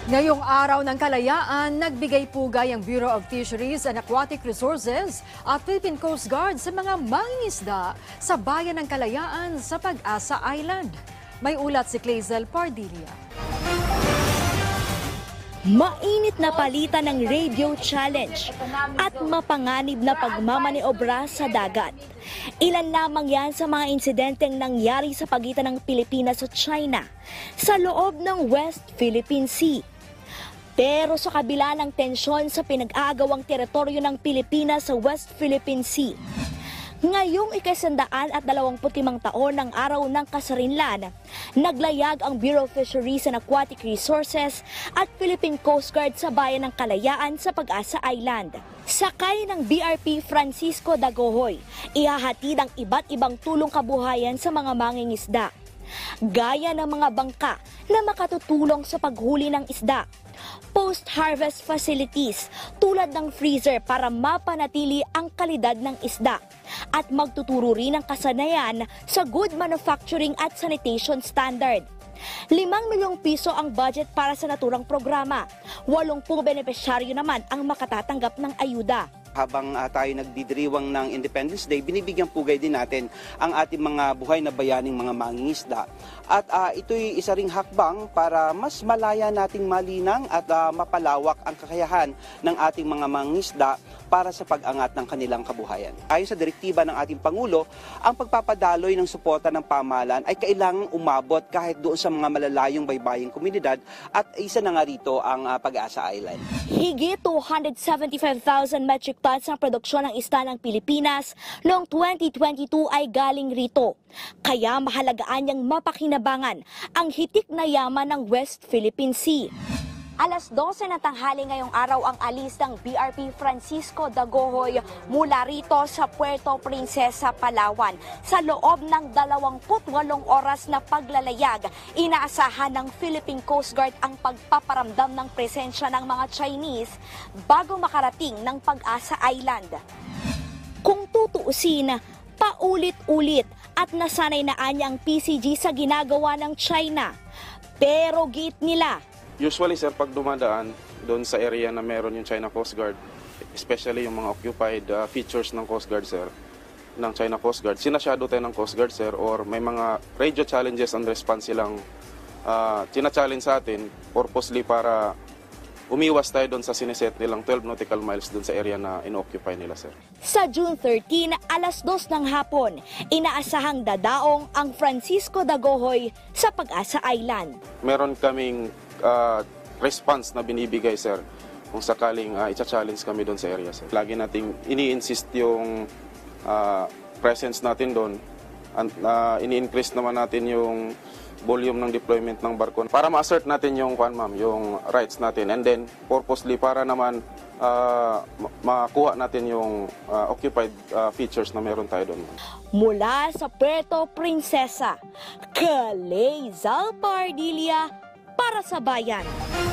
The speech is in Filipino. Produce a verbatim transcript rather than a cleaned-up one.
Ngayong araw ng kalayaan, nagbigay pugay ang Bureau of Fisheries and Aquatic Resources at Philippine Coast Guard sa mga mangingisda sa bayan ng Kalayaan sa Pag-asa Island. May ulat si Clazel Pardilla. Mainit na palitan ng radio challenge at mapanganib na pagmamaniobra sa dagat. Ilan lamang yan sa mga insidenteng nangyari sa pagitan ng Pilipinas at China sa loob ng West Philippine Sea. Pero sa kabila ng tensyon sa pinag-aagawang teritoryo ng Pilipinas sa West Philippine Sea, ngayong ikasandaan at dalawamput limang taon ng araw ng kasarinlan, naglayag ang Bureau of Fisheries and Aquatic Resources at Philippine Coast Guard sa bayan ng Kalayaan sa Pag-asa Island. Sakay ng B R P Francisco Dagohoy, ihahatid ang iba't ibang tulong kabuhayan sa mga mangingisda, gaya ng mga bangka na makatutulong sa paghuli ng isda, post-harvest facilities tulad ng freezer para mapanatili ang kalidad ng isda, at magtuturo rin ng kasanayan sa good manufacturing at sanitation standard. Limang milyong piso ang budget para sa naturang programa. Walumpung benepisyaryo naman ang makatatanggap ng ayuda. Habang uh, tayo nagdidiriwang ng Independence Day, binibigyang pugay din natin ang ating mga buhay na bayaning mga mangingisda. At uh, ito'y isa ring hakbang para mas malaya nating malinang at uh, mapalawak ang kakayahan ng ating mga mangingisda para sa pag-angat ng kanilang kabuhayan. Ayon sa direktiba ng ating Pangulo, ang pagpapadaloy ng suporta ng pamahalaan ay kailangang umabot kahit doon sa mga malalayong baybaying komunidad, at isa na nga rito ang uh, Pag-asa Island. Higit two hundred seventy-five thousand metric tons ang produksyon ng isda ng Pilipinas noong twenty twenty-two ay galing rito. Kaya mahalagaan niyang mapakinabangan ang hitik na yaman ng West Philippine Sea. Alas dose na tanghali ngayong araw ang alis ng B R P Francisco Dagohoy mula rito sa Puerto Princesa, Palawan. Sa loob ng dalawampu't walong oras na paglalayag, inaasahan ng Philippine Coast Guard ang pagpaparamdam ng presensya ng mga Chinese bago makarating ng Pag-asa Island. Kung tutuusin, paulit-ulit at nasanay na anya ang P C G sa ginagawa ng China. Pero giit nila, usually sir, pag dumadaan doon sa area na meron yung China Coast Guard, especially yung mga occupied uh, features ng Coast Guard sir, ng China Coast Guard, sinashadow tayo ng Coast Guard sir, or may mga radio challenges and response silang uh, china-challenge sa atin purposely para umiwas tayo doon sa siniset nilang twelve nautical miles doon sa area na inoccupy nila sir. Sa June thirteen, alas dos ng hapon, inaasahang dadaong ang Francisco Dagohoy sa Pag-asa Island. Meron kaming uh, response na binibigay sir kung sakaling uh, i-challenge kami doon sa area sir. Lagi nating ini-insist yung uh, presence natin doon. Uh, ini-increase naman natin yung volume ng deployment ng barko para ma-assert natin yung kwan ma'am, yung rights natin, and then purposely para naman uh, makuha natin yung uh, occupied uh, features na meron tayo doon. Mula sa Puerto Princesa, Clazel Pardilla para sa Bayan.